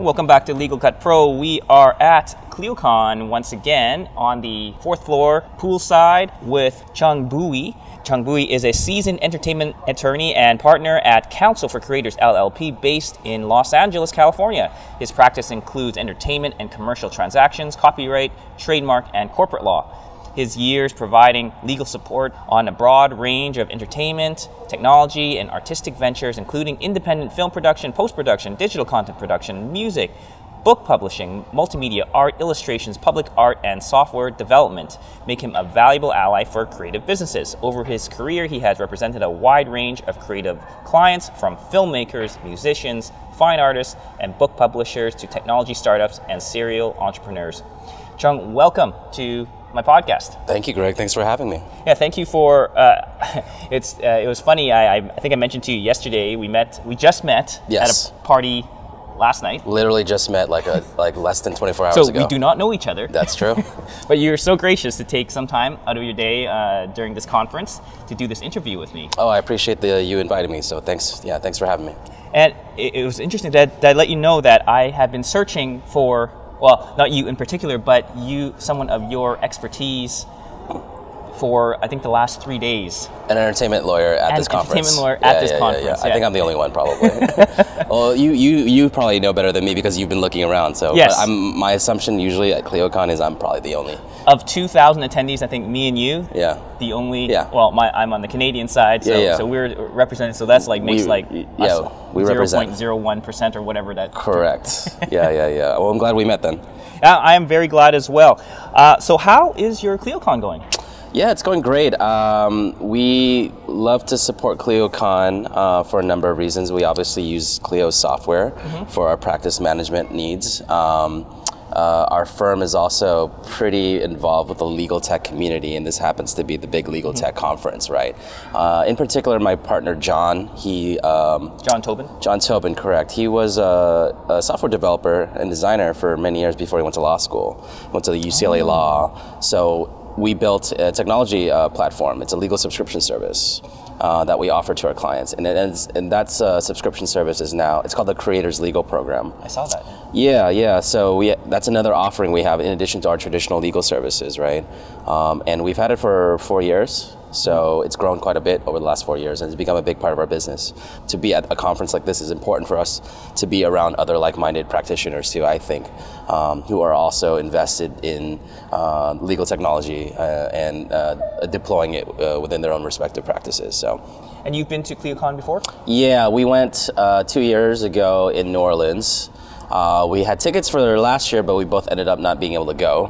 Welcome back to Legal Cut Pro. We are at ClioCon once again on the 4th floor poolside with Chung Bui. Chung Bui is a seasoned entertainment attorney and partner at Counsel for Creators LLP based in Los Angeles, California. His practice includes entertainment and commercial transactions, copyright, trademark, and corporate law. His years providing legal support on a broad range of entertainment, technology, and artistic ventures, including independent film production, post-production, digital content production, music, book publishing, multimedia art, illustrations, public art, and software development, make him a valuable ally for creative businesses. Over his career, he has represented a wide range of creative clients, from filmmakers, musicians, fine artists, and book publishers to technology startups and serial entrepreneurs. Chung, welcome to my podcast. Thank you, Greg. Thanks for having me. Yeah, thank you for. It was funny. I think I mentioned to you yesterday. We just met Yes. at a party last night. Literally just met like less than 24 hours ago. So we do not know each other. That's true. But you're so gracious to take some time out of your day during this conference to do this interview with me. Oh, I appreciate you inviting me. So thanks. Yeah, thanks for having me. And it was interesting that I let you know that I have been searching for. Well, not you in particular, but someone of your expertise for, I think, the last 3 days. An entertainment lawyer at this conference. Entertainment lawyer at this conference. Yeah. I think I'm the only one, probably. Well, you probably know better than me because you've been looking around. So yes. My assumption usually at ClioCon is I'm probably the only. Of 2,000 attendees, I think me and you, yeah, the only. Yeah. Well, I'm on the Canadian side, so so we're represented. So that's we represent 0.01% or whatever that. Correct. Yeah. Well, I'm glad we met then. I am very glad as well. So how is your ClioCon going? Yeah, it's going great. We love to support ClioCon for a number of reasons. We obviously use Clio software for our practice management needs. Our firm is also pretty involved with the legal tech community, and this happens to be the big legal tech conference, right? In particular, my partner John, John Tobin? John Tobin, correct. He was a software developer and designer for many years before he went to law school. Went to the UCLA Law. So we built a technology platform. It's a legal subscription service that we offer to our clients, and that subscription service is now, it's called the Creators Legal Program. I saw that. Yeah. So that's another offering we have in addition to our traditional legal services, right? And we've had it for 4 years. So it's grown quite a bit over the last 4 years, and it's become a big part of our business. To be at a conference like this is important for us to be around other like-minded practitioners too, I think, who are also invested in legal technology and deploying it within their own respective practices. So. And you've been to ClioCon before? Yeah, we went 2 years ago in New Orleans. We had tickets for last year, but we both ended up not being able to go.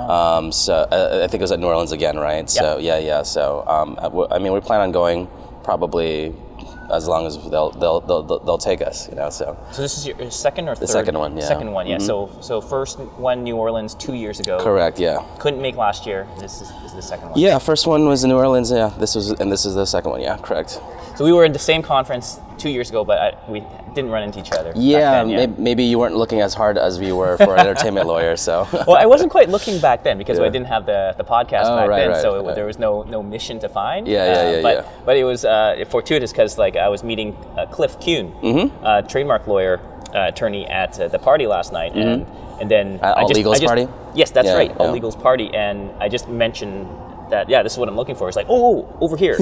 So I think it was at New Orleans again, right? So yeah. So I mean, we plan on going probably as long as they'll take us, you know. So this is your second or third? The second one, yeah. Second one, yeah. So first one New Orleans 2 years ago. Correct, yeah. Couldn't make last year. This is the second one. Yeah, first one was in New Orleans. Yeah, this is the second one. Yeah, correct. So we were in the same conference 2 years ago, but we didn't run into each other. Yeah, then, maybe you weren't looking as hard as we were for an entertainment lawyer. So. Well, I wasn't quite looking back then because I didn't have the podcast back then, right, so there was no mission to find. Yeah. But it was fortuitous because I was meeting Cliff Kuhn, trademark lawyer, attorney at the party last night, and then All Legals Party. Yes, that's right, All Legals Party, and I just mentioned that this is what I'm looking for. It's like, over here.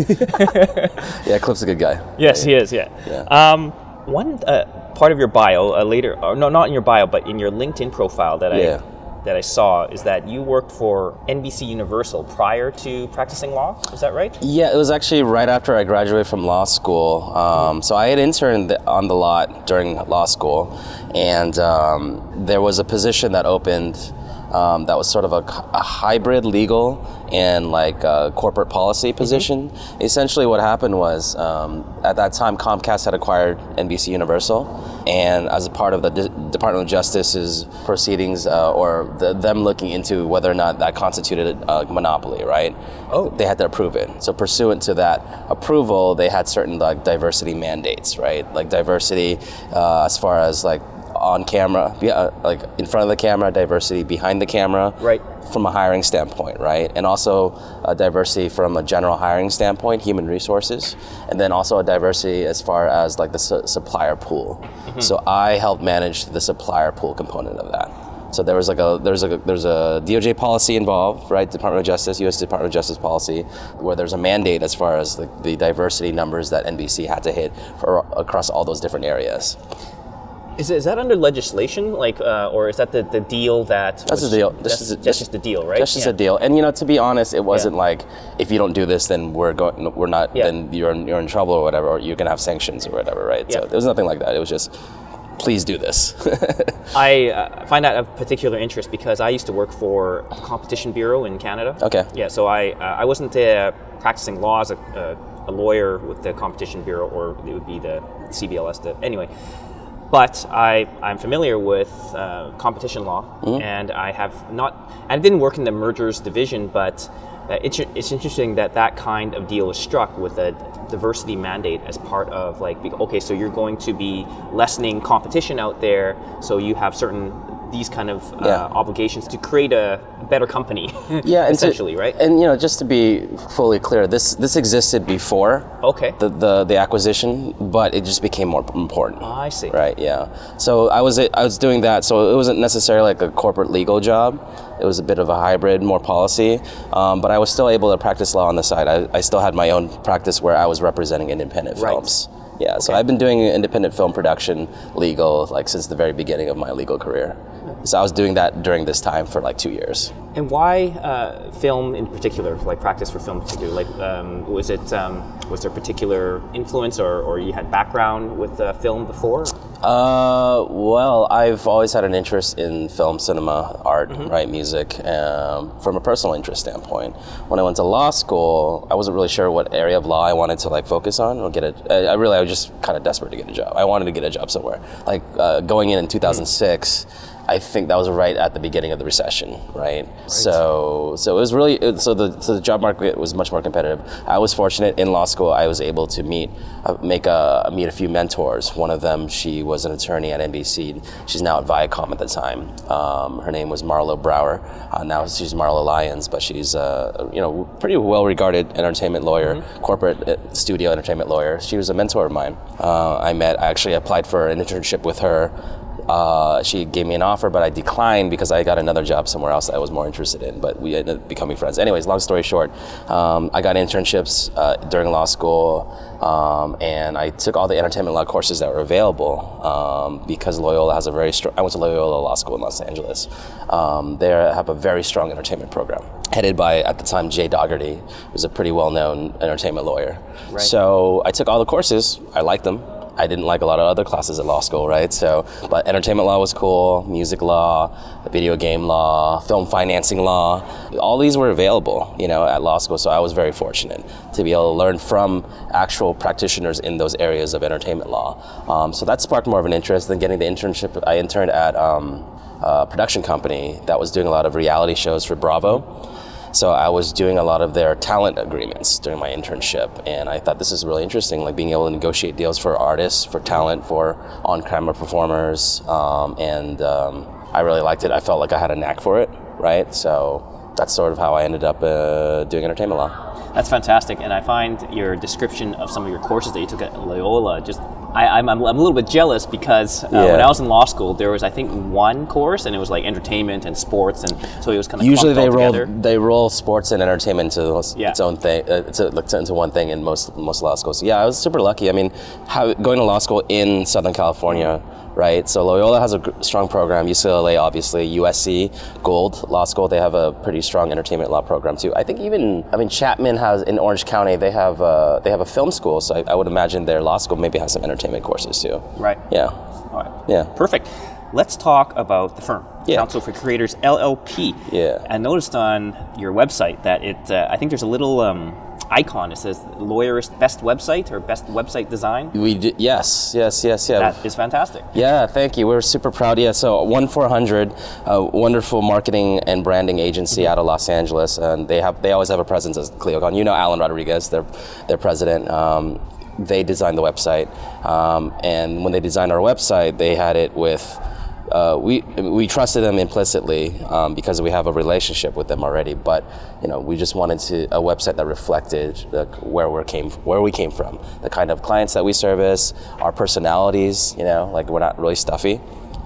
Yeah, Cliff's a good guy. Yes, he is. Yeah. One part of your bio later, or no, not in your bio, but in your LinkedIn profile that I saw is that you worked for NBC Universal prior to practicing law. Is that right? Yeah, it was actually right after I graduated from law school. So I had interned on the lot during law school, and there was a position that opened that was sort of a hybrid legal and corporate policy position. Essentially what happened was at that time Comcast had acquired NBC Universal, and as a part of the Department of Justice's proceedings or them looking into whether or not that constituted a monopoly, right? They had to approve it. So pursuant to that approval, they had certain diversity mandates, right? Like diversity as far as on camera, like in front of the camera, diversity behind the camera, right, from a hiring standpoint, right? And also a diversity from a general hiring standpoint, human resources, and then also a diversity as far as like the supplier pool. So I helped manage the supplier pool component of that. So there's a DOJ policy involved, right? Department of Justice, U.S. Department of Justice policy, where there's a mandate as far as the diversity numbers that NBC had to hit across all those different areas. Is that under legislation, like, or is that the deal that? That's the deal. That's just the deal, right? That's just a deal. And to be honest, it wasn't like if you don't do this, then we're not. Yeah. Then you're in trouble or whatever, or you can have sanctions or whatever, right? Yeah. So there was nothing like that. It was just, please do this. I find that of particular interest because I used to work for the Competition Bureau in Canada. Okay. Yeah, so I wasn't practicing law as a lawyer with the Competition Bureau, or it would be the CBLS. Anyway, but I'm familiar with competition law, and I didn't work in the mergers division, but it's interesting that kind of deal is struck with a diversity mandate as part of okay, so you're going to be lessening competition out there, so you have these kind of obligations to create a better company. Yeah, essentially, right? And just to be fully clear, this existed before. Okay. The acquisition, but it just became more important. I see. Right. Yeah. So I was doing that. So it wasn't necessarily like a corporate legal job. It was a bit of a hybrid, more policy, but I was still able to practice law on the side. I still had my own practice where I was representing independent films. Yeah, so I've been doing independent film production, legal, since the very beginning of my legal career. So I was doing that during this time for 2 years. And why film in particular, practice for film in particular? Was there a particular influence or you had background with film before? Well, I've always had an interest in film, cinema, art, right, music, from a personal interest standpoint. When I went to law school, I wasn't really sure what area of law I wanted to focus on or get it. I was just kind of desperate to get a job. I wanted to get a job somewhere. Going in 2006. I think that was right at the beginning of the recession, right? So it was really the job market was much more competitive. I was fortunate in law school. I was able to meet a few mentors. One of them, she was an attorney at NBC. She's now at Viacom at the time. Her name was Marlo Brower. Now she's Marlo Lyons, but she's pretty well-regarded entertainment lawyer, corporate studio entertainment lawyer. She was a mentor of mine. I actually applied for an internship with her. She gave me an offer, but I declined because I got another job somewhere else that I was more interested in, but we ended up becoming friends. Anyways, long story short, I got internships during law school, and I took all the entertainment law courses that were available because Loyola has a very strong, I went to Loyola Law School in Los Angeles. They have a very strong entertainment program, headed by, at the time, Jay Dougherty, who was a pretty well-known entertainment lawyer. Right. So I took all the courses, I liked them. I didn't like a lot of other classes at law school, right? But entertainment law was cool, music law, video game law, film financing law. All these were available, at law school. So I was very fortunate to be able to learn from actual practitioners in those areas of entertainment law. So that sparked more of an interest. Then getting the internship, I interned at a production company that was doing a lot of reality shows for Bravo. So I was doing a lot of their talent agreements during my internship, and I thought this is really interesting, being able to negotiate deals for artists, for talent, for on-camera performers, and I really liked it. I felt like I had a knack for it, right? So that's sort of how I ended up doing entertainment law. That's fantastic, and I find your description of some of your courses that you took at Loyola I'm a little bit jealous because when I was in law school, there was, I think, one course, and it was entertainment and sports, and so it was kind of usually together. They roll sports and entertainment into its own thing, into one thing in most law schools. So, I was super lucky. I mean, going to law school in Southern California, right? So Loyola has a strong program. UCLA, obviously, USC, Gold Law School. They have a pretty strong entertainment law program too. I think Chapman has in Orange County. They have a film school. So I would imagine their law school maybe has some entertainment courses too. Right. Yeah. All right. Yeah. Perfect. Let's talk about the firm, Counsel for Creators LLP. Yeah. I noticed on your website that I think there's a little icon. It says Lawyerist Best Website or Best Website Design. We did, yes. That is fantastic. Yeah, thank you. We're super proud. Yeah, so 1-400, a wonderful marketing and branding agency out of Los Angeles, and they always have a presence as ClioCon. Alan Rodriguez, their president. they designed the website, and when they designed our website, they had it with. We trusted them implicitly because we have a relationship with them already. But we just wanted a website that reflected where we came from, the kind of clients that we service, our personalities. Like we're not really stuffy.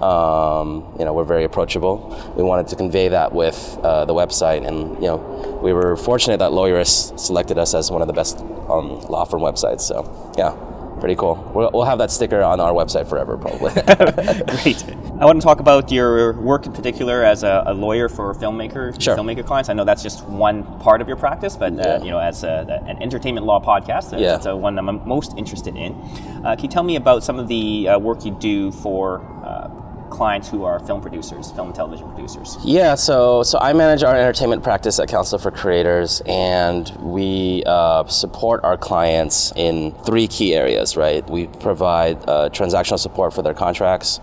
We're very approachable. We wanted to convey that with the website, and we were fortunate that Lawyerist selected us as one of the best law firm websites. So yeah. Pretty cool. We'll have that sticker on our website forever, probably. Great. I want to talk about your work in particular as a lawyer for filmmakers, Sure. filmmaker clients. I know that's just one part of your practice, but as an entertainment law podcast, that's one I'm most interested in. Can you tell me about some of the work you do for clients who are film producers, film and television producers? Yeah, so I manage our entertainment practice at Council for Creators, and we support our clients in 3 key areas, right? We provide transactional support for their contracts.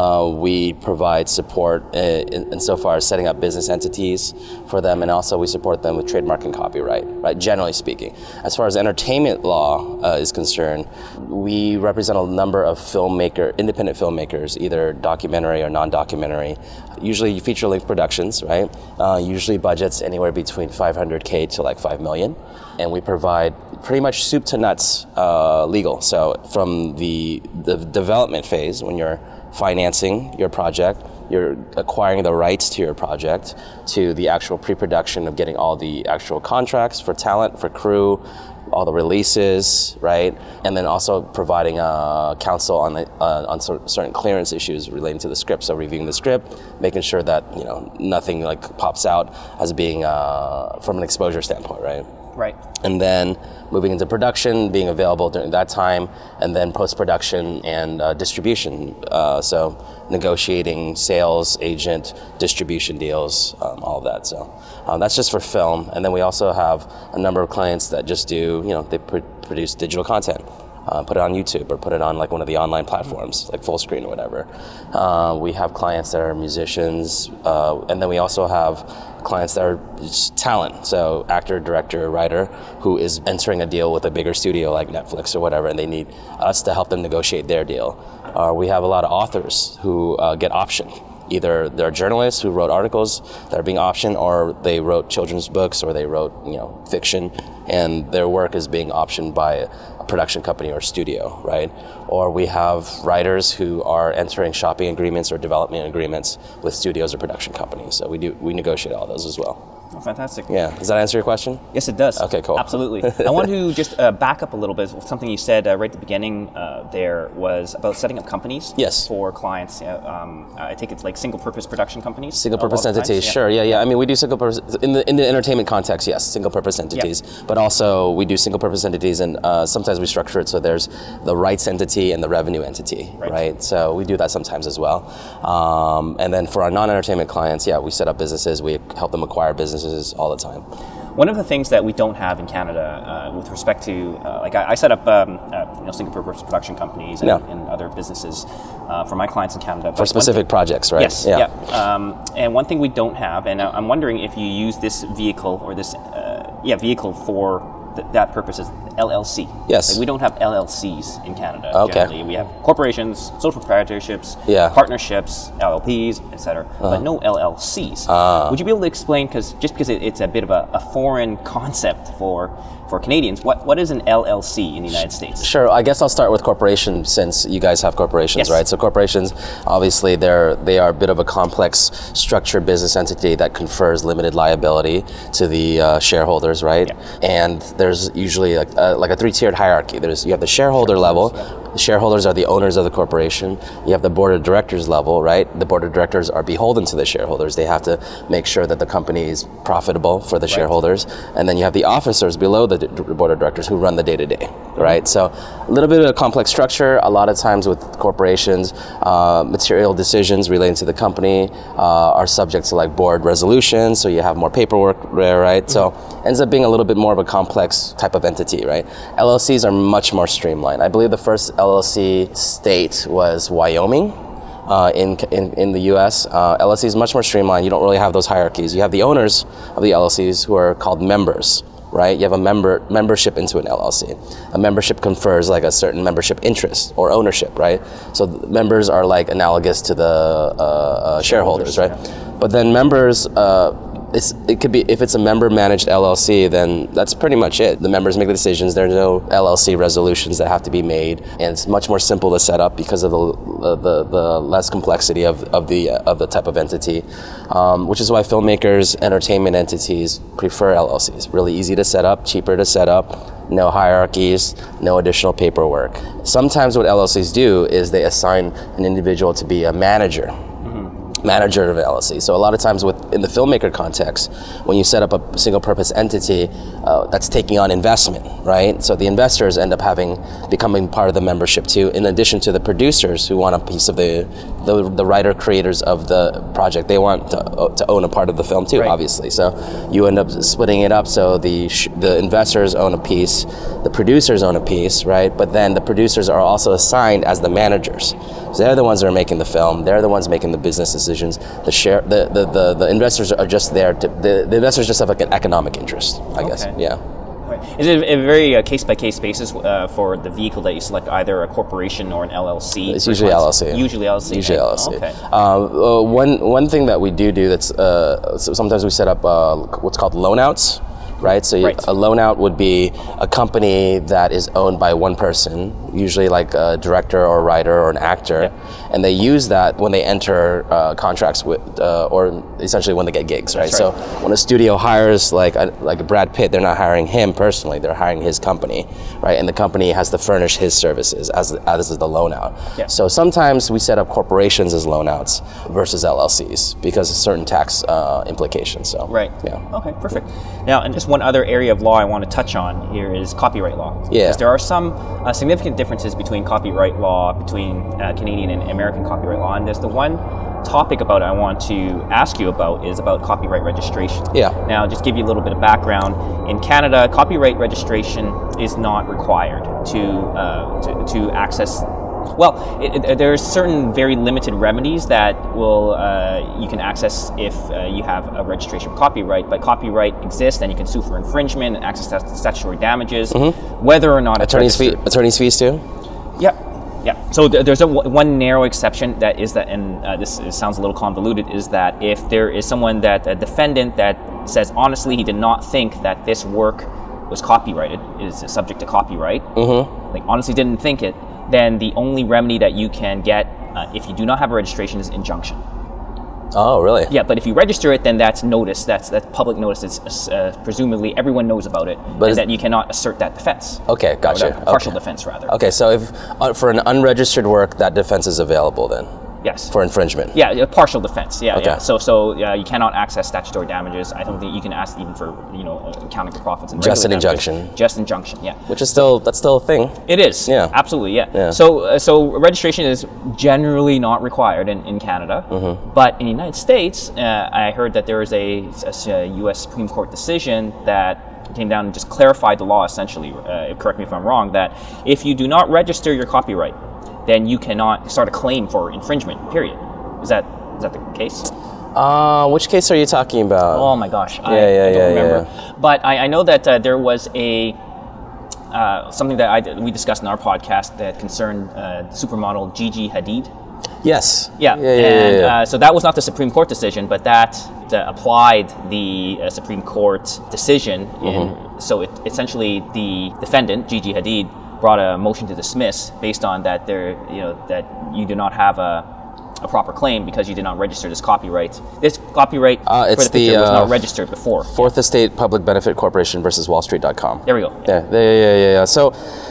We provide support insofar as setting up business entities for them, and also we support them with trademark and copyright, right? Generally speaking. As far as entertainment law is concerned, we represent a number of independent filmmakers, either documentary or non-documentary, usually feature-length productions, right? Usually budgets anywhere between $500K to like $5 million. And we provide pretty much soup to nuts legal. So from the development phase, when you're financing your project, you're acquiring the rights to your project, to the actual pre-production of getting all the actual contracts for talent, for crew, all the releases, right? And then also providing counsel on certain clearance issues relating to the script. So reviewing the script, making sure that nothing like pops out as being from an exposure standpoint, right? Right. And then moving into production, being available during that time, and then post-production and distribution. So negotiating sales, agent, distribution deals, all of that. So that's just for film. And then we also have a number of clients that just do, they produce digital content. Put it on YouTube or put it on like one of the online platforms, like Fullscreen or whatever. We have clients that are musicians, and then we also have clients that are just talent, so actor, director, writer, who is entering a deal with a bigger studio like Netflix or whatever, and they need us to help them negotiate their deal. We have a lot of authors who get optioned. Either they're journalists who wrote articles that are being optioned, or they wrote children's books, or they wrote fiction, and their work is being optioned by a production company or studio, right? Or we have writers who are entering shopping agreements or development agreements with studios or production companies. So we negotiate all those as well. Oh, fantastic. Yeah. Does that answer your question? Yes, it does. Okay, cool. Absolutely. I want to just back up a little bit. Something you said right at the beginning there was about setting up companies for clients. I think it's like single-purpose production companies. Single-purpose entities, sure. Yeah. I mean, we do single-purpose, in the entertainment context, yes, single-purpose entities. But also, we do single-purpose entities, and sometimes we structure it so there's the rights entity and the revenue entity, right? So we do that sometimes as well. And then for our non-entertainment clients, we set up businesses. We help them acquire businesses all the time. One of the things that we don't have in Canada with respect to, like I set up single-purpose production companies and other businesses for my clients in Canada. For specific projects, right? Yes, and one thing we don't have, and I'm wondering if you use this vehicle or this vehicle for that purpose is LLC. Yes. Like we don't have LLCs in Canada. Okay. Generally. We have corporations, social proprietorships, partnerships, LLPs, etc., but no LLCs. Would you be able to explain, because it's a bit of a foreign concept for Canadians, what is an LLC in the United States? Sure. I guess I'll start with corporations, since you guys have corporations, right? So corporations, obviously, they are a bit of a complex structured business entity that confers limited liability to the shareholders, right? And there's usually like a 3-tiered hierarchy. You have the shareholder level. The shareholders are the owners of the corporation. You have the board of directors level, right? The board of directors are beholden to the shareholders. They have to make sure that the company is profitable for the shareholders. And then you have the officers below the board of directors who run the day-to-day, right? So a little bit of a complex structure. A lot of times with corporations, material decisions relating to the company are subject to like board resolutions, so you have more paperwork there, right? So ends up being a little bit more of a complex type of entity, right? LLCs are much more streamlined. I believe the first LLC state was Wyoming, in the U.S. LLC is much more streamlined. You don't really have those hierarchies. You have the owners of the LLCs who are called members, right? You have a membership into an LLC. A membership confers like a certain membership interest or ownership, right? So the members are like analogous to the shareholders, right? Yeah. But then members, it could be, if it's a member managed LLC, then that's pretty much it. The members make the decisions. There's no LLC resolutions that have to be made, and it's much more simple to set up because of the less complexity of the type of entity, which is why filmmakers, entertainment entities prefer LLCs. Really easy to set up, cheaper to set up, no hierarchies, no additional paperwork. Sometimes what LLCs do is they assign an individual to be a manager of an LLC. So a lot of times in the filmmaker context, when you set up a single purpose entity, that's taking on investment, right? So the investors end up becoming part of the membership too, in addition to the producers who want a piece of the writer creators of the project. They want to own a part of the film too, right. Obviously. So you end up splitting it up. So the investors own a piece, the producers own a piece, right? But then the producers are also assigned as the managers. So they're the ones that are making the film. They're the ones making the business decisions. The investors are just there the investors just have like an economic interest, I guess. Yeah. Right. Is it a very case-by-case basis for the vehicle that you select, either a corporation or an LLC? It's usually LLC. Usually LLC. Usually LLC. Okay. One thing that we do that's so sometimes we set up what's called loan outs. Right, so right. A loan out would be a company that is owned by one person, usually like a director or a writer or an actor, yeah. And they use that when they enter contracts with, or essentially when they get gigs, right? So when a studio hires like Brad Pitt, they're not hiring him personally; they're hiring his company, right? And the company has to furnish his services as is the loan out. Yeah. So sometimes we set up corporations as loan outs versus LLCs because of certain tax implications. So right. Yeah. Okay. Perfect. Now, and just one other area of law I want to touch on here is copyright law. Yeah. Because there are some significant differences between copyright law, between Canadian and American copyright law, and there's the one topic about I want to ask you about is about copyright registration. Yeah. Now, just give you a little bit of background. In Canada, copyright registration is not required to access. Well, there's certain very limited remedies that you can access if you have a registration of copyright, but copyright exists and you can sue for infringement and access statutory damages, whether or not attorneys fees too? Yeah. So there's one narrow exception that is that, and this sounds a little convoluted, is that if there is a defendant that says honestly he did not think that this work was copyrighted, is subject to copyright, like honestly didn't think it, then the only remedy that you can get if you do not have a registration is injunction. Oh, really? Yeah, but if you register it, then that's notice. That's public notice. It's presumably everyone knows about it, but and that you cannot assert that defense. Okay, gotcha. Partial defense, rather. Okay, so if for an unregistered work, that defense is available then? Yes. For infringement? Yeah, a partial defense. Yeah, okay. Yeah. So you cannot access statutory damages. I don't think you can ask even for accounting for profits and just an injunction. Just injunction, yeah. Which is that's still a thing. It is. Yeah. Absolutely, yeah. So registration is generally not required in Canada, but in the United States, I heard that there is a U.S. Supreme Court decision that came down and just clarified the law essentially. Correct me if I'm wrong. That if you do not register your copyright, then you cannot start a claim for infringement, period. Is that the case? Which case are you talking about? Oh my gosh, I don't remember. Yeah. But I know that there was something that we discussed in our podcast that concerned supermodel Gigi Hadid. Yes. Yeah. So that was not the Supreme Court decision, but that applied the Supreme Court decision. So essentially the defendant, Gigi Hadid, brought a motion to dismiss based on that that you do not have a proper claim because you did not register this copyright. This copyright for the picture was not registered before. Fourth Estate Public Benefit Corporation versus WallStreet.com. There we go. Yeah. So,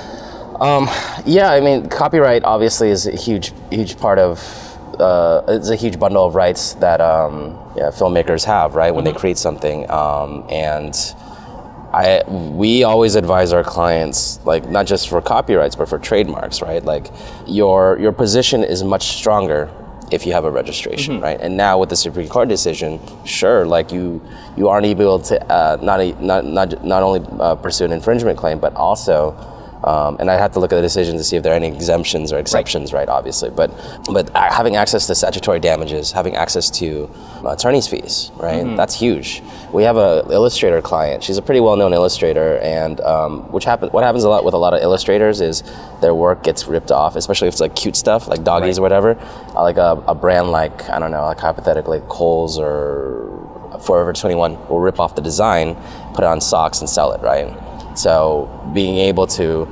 I mean, copyright obviously is a huge part of. It's a huge bundle of rights that filmmakers have, right, when they create something, and. We always advise our clients, like not just for copyrights, but for trademarks, right? Like your position is much stronger if you have a registration, right? And now with the Supreme Court decision, sure, like you aren't able to not only pursue an infringement claim, but also And I'd have to look at the decision to see if there are any exemptions or exceptions, right, obviously. But having access to statutory damages, having access to attorney's fees, right, that's huge. We have an illustrator client. She's a pretty well-known illustrator, and what happens a lot with a lot of illustrators is their work gets ripped off, especially if it's like cute stuff, like doggies or whatever. Like a brand like, I don't know, like hypothetically Kohl's or Forever 21 will rip off the design, put it on socks and sell it, right? So being able to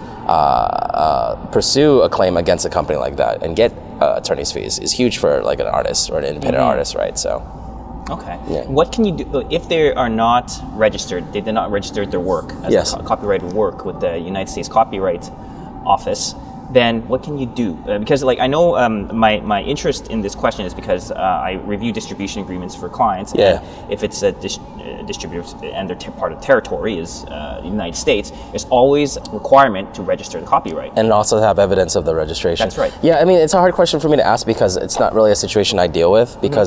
pursue a claim against a company like that and get attorney's fees is huge for like an artist or an independent artist, right? So. Okay. Yeah. What can you do if they are not registered? They did not register their work as copyrighted work with the United States Copyright Office. Then what can you do? Because like I know my interest in this question is because I review distribution agreements for clients. Yeah. And if it's a distributor and their part of territory is the United States, there's always a requirement to register the copyright. And also have evidence of the registration. That's right. Yeah, I mean, it's a hard question for me to ask because it's not really a situation I deal with because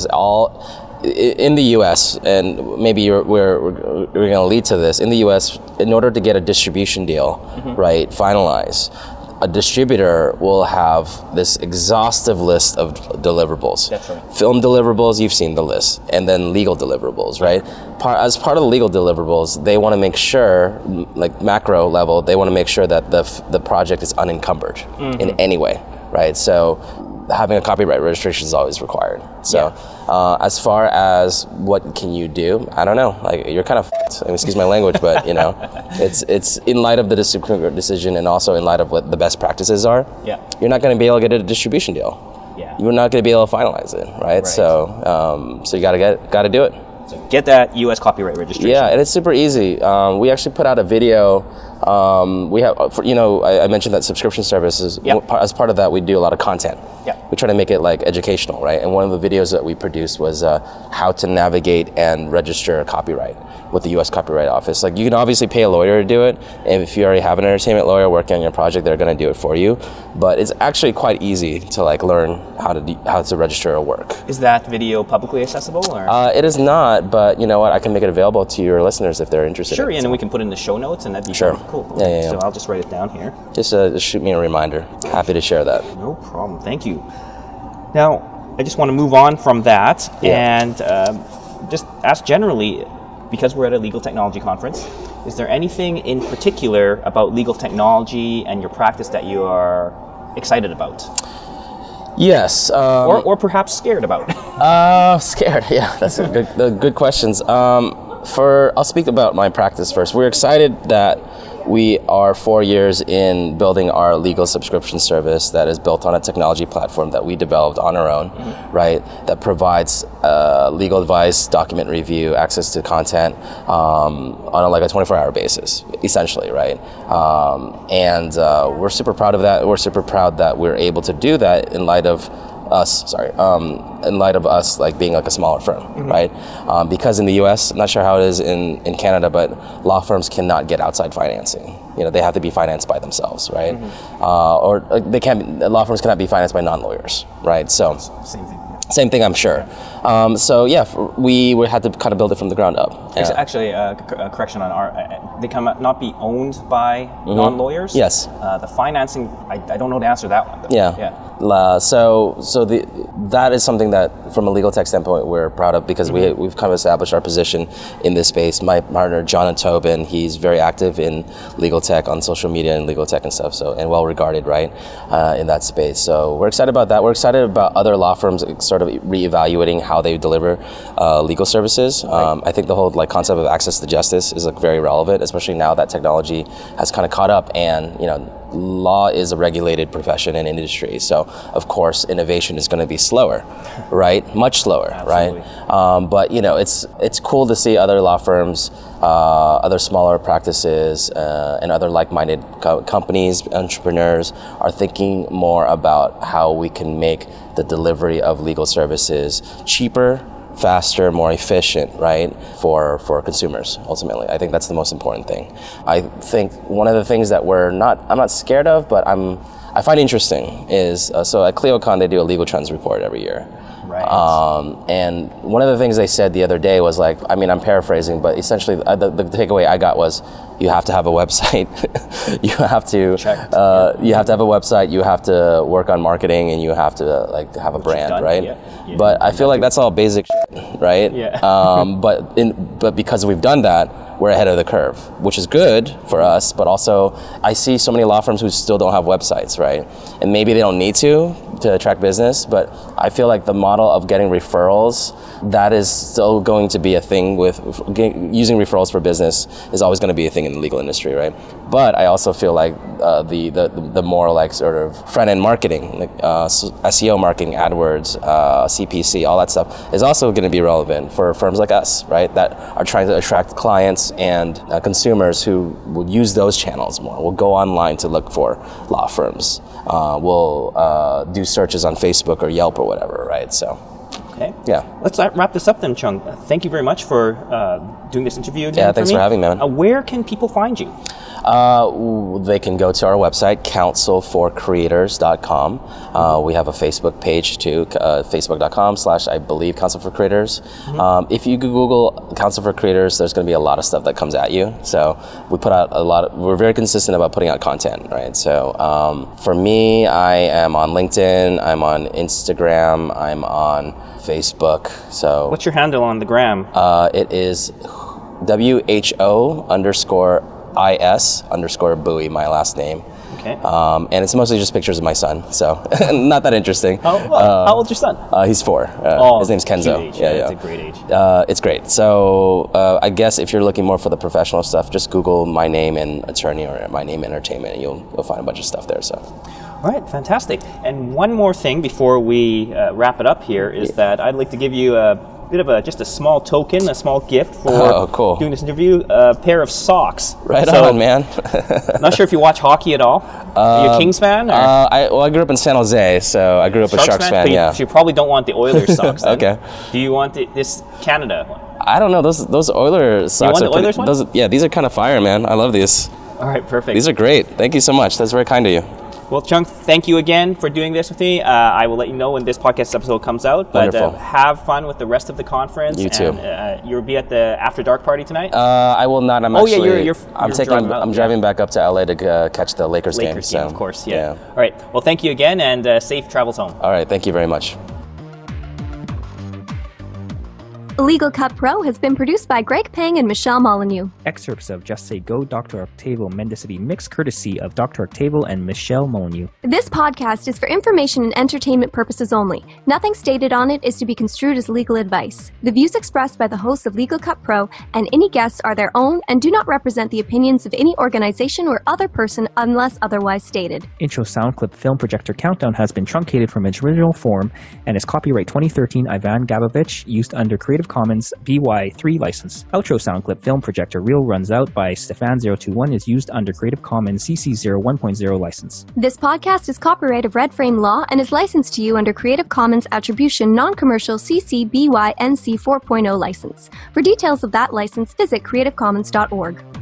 in the U.S., and maybe we're going to lead to this, in the U.S., in order to get a distribution deal, right, finalized, a distributor will have this exhaustive list of deliverables. That's right. Film deliverables, you've seen the list, and then legal deliverables, right? As part of the legal deliverables, they want to make sure, like macro level, they want to make sure that the project is unencumbered in any way, right? So having a copyright registration is always required. So as far as what can you do, I don't know. Like you're kind of excuse my language, but you know, it's in light of the Supreme Court decision and also in light of what the best practices are. Yeah, you're not going to be able to get a distribution deal. Yeah, you're not going to be able to finalize it, right? So so you got to do it. So get that U.S. copyright registration. Yeah, and it's super easy. We actually put out a video. We have, I mentioned that subscription services. As part of that, we do a lot of content. We try to make it like educational, right? And one of the videos that we produced was how to navigate and register a copyright with the U.S. Copyright Office. Like you can obviously pay a lawyer to do it, and if you already have an entertainment lawyer working on your project, they're going to do it for you. But it's actually quite easy to like learn how to register a work. Is that video publicly accessible? Or? It is not, but you know what? I can make it available to your listeners if they're interested. Sure, and then we can put it in the show notes, and that'd be cool. Yeah. So I'll just write it down here. Just shoot me a reminder. Happy to share that. No problem. Thank you. Now, I just want to move on from that and just ask generally, because we're at a legal technology conference, is there anything in particular about legal technology and your practice that you are excited about? Yes. Or perhaps scared about? Scared, yeah. That's good questions. I'll speak about my practice first. We're excited that we are 4 years in building our legal subscription service that is built on a technology platform that we developed on our own, right? That provides legal advice, document review, access to content on like a 24-hour basis, essentially, right? And we're super proud of that. We're super proud that we're able to do that in light of us like being like a smaller firm, right? Because in the U.S., I'm not sure how it is in Canada, but law firms cannot get outside financing. You know, they have to be financed by themselves, right? Or law firms cannot be financed by non-lawyers, right? So same thing, I'm sure. We had to kind of build it from the ground up. There's actually a correction on they cannot be owned by non-lawyers. Yes. The financing, I don't know the answer to that one. That is something that, from a legal tech standpoint, we're proud of because we've kind of established our position in this space. My partner, John Tobin, he's very active in legal tech on social media and legal tech and stuff, and well regarded, right, in that space. So we're excited about that. We're excited about other law firms sort of reevaluating how they deliver legal services. I think the whole like concept of access to justice is like very relevant, especially now that technology has kind of caught up, and law is a regulated profession and industry. So of course innovation is going to be slower, right? Much slower, right? But it's cool to see other law firms, other smaller practices, and other like-minded companies, entrepreneurs are thinking more about how we can make the delivery of legal services cheaper, faster, more efficient, right, for consumers, ultimately. I think that's the most important thing. I think one of the things that I'm not scared of, but I find interesting is, so at ClioCon, they do a legal trends report every year. Right. And one of the things they said the other day was like, I mean, I'm paraphrasing, but essentially the takeaway I got was, you have to have a website. You have to you have to have a website. You have to work on marketing, and you have to like have a brand, right? Yeah. But I feel like that's all basic shit, right? Yeah. But because we've done that, we're ahead of the curve, which is good for us. But also, I see so many law firms who still don't have websites, right? And maybe they don't need to attract business. But I feel like the model of getting referrals, that is still going to be a thing. With using referrals for business is always going to be a thing in the legal industry, right? But I also feel like the more like sort of front end marketing, like SEO marketing, AdWords, CPC, all that stuff is also going to be relevant for firms like us, right? That are trying to attract clients and consumers who will use those channels more. Will go online to look for law firms. Will do searches on Facebook or Yelp or whatever, right? So. Okay. Yeah. Let's wrap this up then, Chung. Thank you very much for doing this interview again. Yeah, thanks for having me, man. Where can people find you? They can go to our website, counselforcreators.com. We have a Facebook page too, facebook.com/ I believe Counsel for Creators. Mm-hmm. If you Google Counsel for Creators, there's going to be a lot of stuff that comes at you. So we put out we're very consistent about putting out content, right? So for me, I am on LinkedIn, I'm on Instagram, I'm on Facebook. So what's your handle on the gram? It is WHO_IS_Bowie, my last name. Okay. And it's mostly just pictures of my son, so not that interesting. How old's your son? He's 4. His name's Kenzo. Age. Yeah, it's a great age. It's great. So I guess if you're looking more for the professional stuff, just Google my name and attorney or my name entertainment, and you'll find a bunch of stuff there. So. All right, fantastic. And one more thing before we wrap it up here is that I'd like to give you a bit of just a small token, a small gift for doing this interview, a pair of socks. Right on, man. Not sure if you watch hockey at all. Are you a Kings fan? Or? I grew up in San Jose, so I grew up a Sharks fan. Yeah. So you probably don't want the Oilers socks. Then. Okay. Do you want this Canada one? I don't know. Those Oilers socks. You want the Oilers one? These are kind of fire, man. I love these. All right, perfect. These are great. Thank you so much. That's very kind of you. Well, Chung, thank you again for doing this with me. I will let you know when this podcast episode comes out. But have fun with the rest of the conference. You too. And, you'll be at the After Dark party tonight? I will not. I'm driving back up to LA to catch the Lakers game. Lakers game, of course. Yeah. All right. Well, thank you again, and safe travels home. All right. Thank you very much. Legal Cut Pro has been produced by Greg Pang and Michelle Molyneux. Excerpts of Just Say Go, Dr. Octavio Mendicity mix courtesy of Dr. Octavio and Michelle Molyneux. This podcast is for information and entertainment purposes only. Nothing stated on it is to be construed as legal advice. The views expressed by the hosts of Legal Cut Pro and any guests are their own and do not represent the opinions of any organization or other person unless otherwise stated. Intro sound clip film projector countdown has been truncated from its original form and is copyright 2013 Ivan Gabovich, used under Creative Commons BY3 license. Outro sound clip film projector reel runs out by Stefan021 is used under Creative Commons CC0 1.0 license. This podcast is copyright of Red Frame Law and is licensed to you under Creative Commons Attribution Non-Commercial CC BY NC 4.0 license. For details of that license, visit creativecommons.org.